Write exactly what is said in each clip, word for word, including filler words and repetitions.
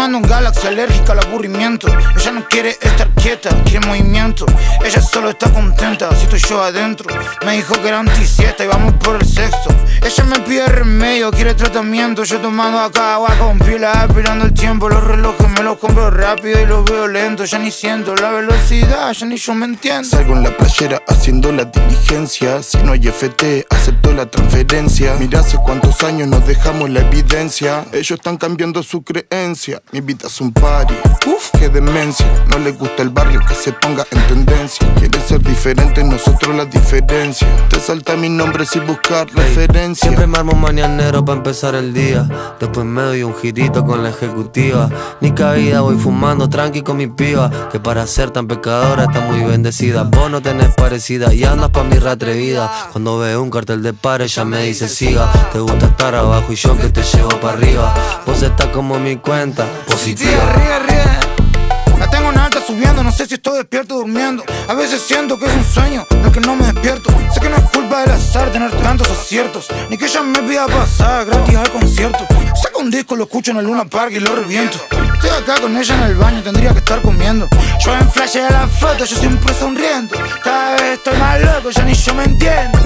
Fumando un Galaxy, alérgica al aburrimiento. Ella no quiere estar quieta, quiere movimiento. Ella solo está contenta si estoy yo adentro. Me dijo que era antisiesta y vamos por el sexto. Ella me pide remedio, quiere tratamiento. Yo tomando acá agua con pila, esperando el tiempo. Los relojes me los compro rápido y los veo lento. Ya ni siento la velocidad, ya ni yo me entiendo. Salgo en la playera haciendo la diligencia. Si no hay F T, acepto la transferencia. Mira hace cuántos años nos dejamos la evidencia. Ellos están cambiando su creencia. Mi vida es un party, uff, qué demencia. No les gusta el barrio, que se ponga en tendencia. Quiere ser diferente, nosotros la diferencia. Te salta mi nombre sin buscar hey, referencia. Siempre me armo mañanero pa' empezar el día. Después me doy un girito con la ejecutiva. Ni cabida, voy fumando tranqui con mi piba, que para ser tan pecadora está muy bendecida. Vos no tenés parecida y andas pa' mi reatrevida. Cuando veo un cartel de par ella me dice siga. Te gusta estar abajo y yo que te llevo pa' arriba. Vos estás como mi cuenta positiva. Ríe, ríe. La tengo en alta subiendo, no sé si estoy despierto o durmiendo. A veces siento que es un sueño del que no me despierto. Sé que no es culpa del azar tener tantos aciertos, ni que ella me pida pasar gratis al concierto. Saco un disco, lo escucho en el Luna Park y lo reviento. Estoy acá con ella en el baño, tendría que estar comiendo. Yo en flash de la foto, yo siempre sonriendo. Cada vez estoy más loco, ya ni yo me entiendo.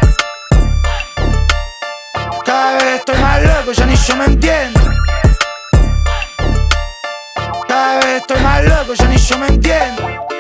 Cada vez estoy más loco, ya ni yo me entiendo. Cada vez estoy más loco, ya ni yo me entiendo.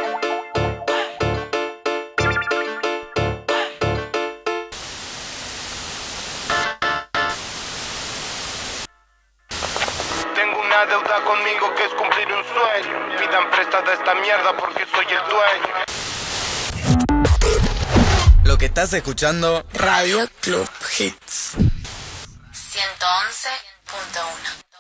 Tengo una deuda conmigo que es cumplir un sueño. Pidan prestada esta mierda porque soy el dueño. Lo que estás escuchando, Radio Club Hits ciento once punto uno.